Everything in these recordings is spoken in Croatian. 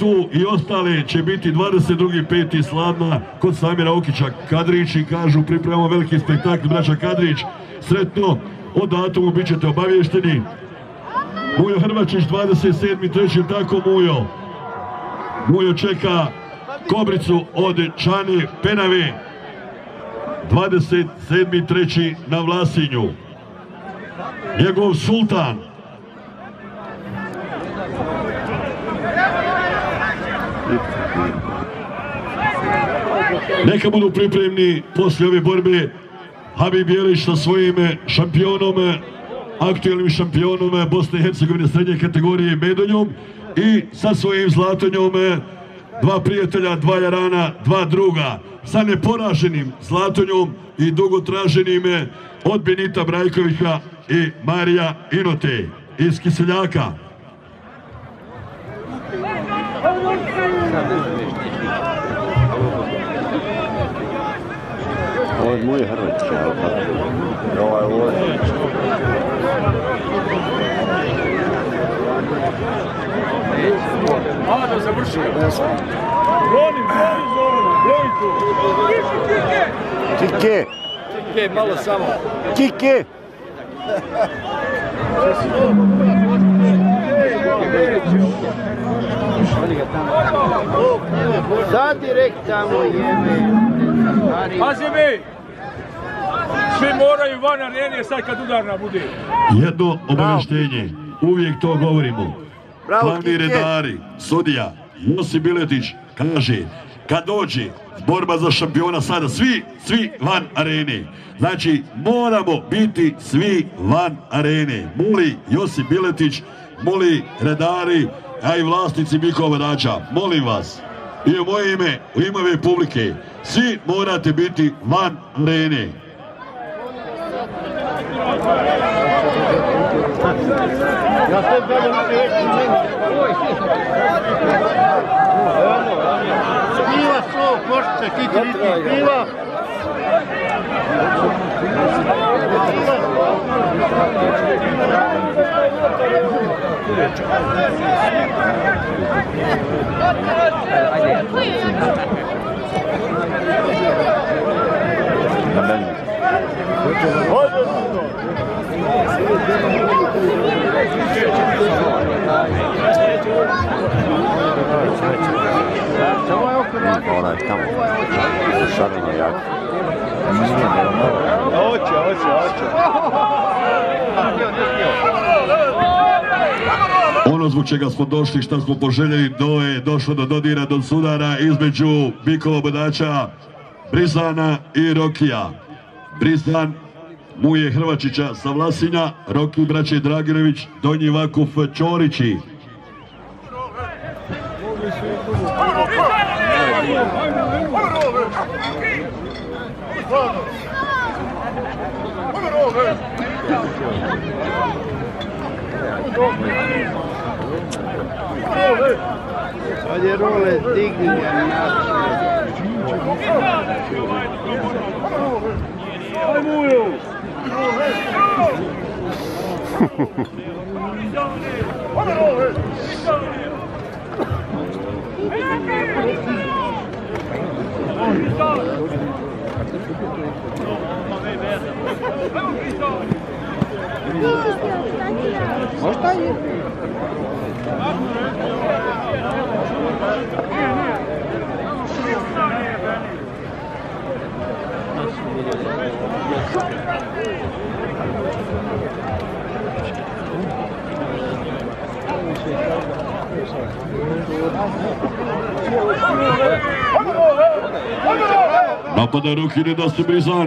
tu i ostale će biti 22.5. Slavna kod Samira Okića. Kadrići kažu pripremamo veliki spektakl, braća Kadrić, sretno, o datumu bit ćete obavješteni. Mujo Hrvačić 27.3. tako Mujo. Mujo čeka Kobricu od Čane Penave 27.3. na Vlasinju. Njegov sultan neka budu pripremni poslije ove borbe Habib Jelić sa svojim šampionom, aktualnim šampionom Bosne i Hercegovine srednje kategorije medaljom i sa svojim zlatonjom dva prijatelja, dva jarana, dva druga, sa neporaženim zlatonjom i dugotraženim od Benita Brajkovića i Marija Inote iz Kiseljaka. Ovo je moj Hrvatski, ovo je ovo. Hvala da završi. Bronim, broj tu. Kike. Kike, malo samo. Kike. Sad direkt tamo jebe. Pazi mi! Svi moraju van arene sad kad udarna bude. Jedno obavještenje, uvijek to govorimo. Glavni redari, sudija Josip Biletić kaže kad dođe borba za šampiona sada svi van arene. Znači moramo biti svi van arene. Moli Josip Biletić, moli redari, a i vlasnici Bikova Rađa, molim vas. I u moje ime, u ime ove publike, svi morate biti van arene. Piva svo, košće, kikiriki, piva. Onaj tamo, šaranje jako. Oće. Ono zbog čega smo došli, šta smo poželjeli, je došlo do dodira, do sudara između Bikova bodača Brizana i Rokija. Brizan Muje Hrvačića sa Vlasinja, Roky braće Draginović, Donji Vakuf Ćorići. Ovdje role digni ga Možda je. Napada Roky, ne da se Brizan.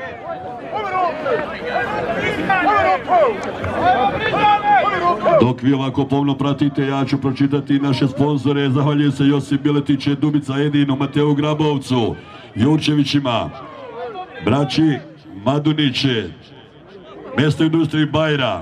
Dok vi ovako pomno pratite, ja ću pročitati naše sponzore. Zahvaljujem se Josip Biletić, Dubica Edinu, Mateu Grabovcu, Jurčevićima, braći Maduniće, Mesto industriji Bajra.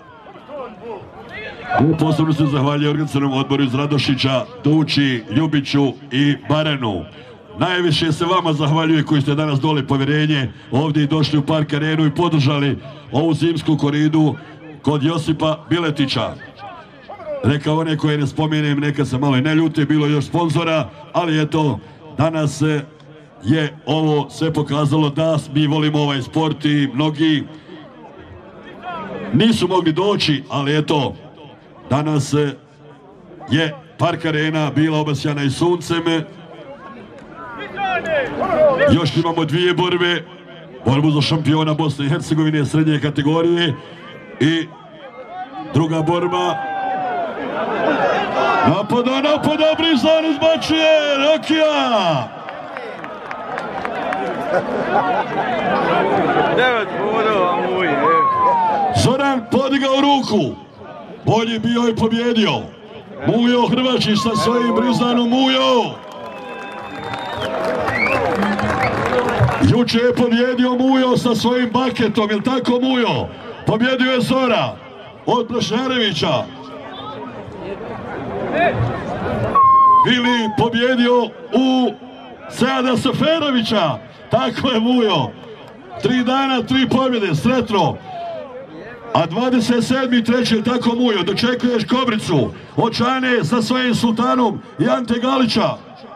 Posebno se zahvaljujem organizacionom odboru iz Radošića, Duči, Ljubiću i Baranu. Najviše se vama zahvaljuje koji ste danas dole povjerenje, ovdje i došli u Park arenu i podržali ovu zimsku koridu kod Josipa Biletića. rekao one koje ne spomenem, neka se malo i ne ljute, bilo još sponzora, ali eto, danas je ovo sve pokazalo da mi volimo ovaj sport i mnogi nisu mogli doći, ali eto, danas je Park Arena bila obasjana i suncem. Još imamo dvije borbe, borbu za šampiona Bosne i Hercegovine srednje kategorije i druga borba. Napada, Brizan izbačuje, Rokija! 9 bodova muj, Zoran podigao ruku, bolji bio i pobjedio. Mujo Hrvačić sa svojim Brizanom, Mujo! Juče je pobjedio Mujo sa svojim Baketom, jel tako Mujo? Pobjedio je Zora od Blašnjarevića. Ili pobjedio u Seada Seferovića, tako je Mujo. 3 dana, 3 pobjede, sretno. A 27.3. tako Mujo, dočekuješ Kobricu od Čane sa svojim Sultanom i Ante Galića.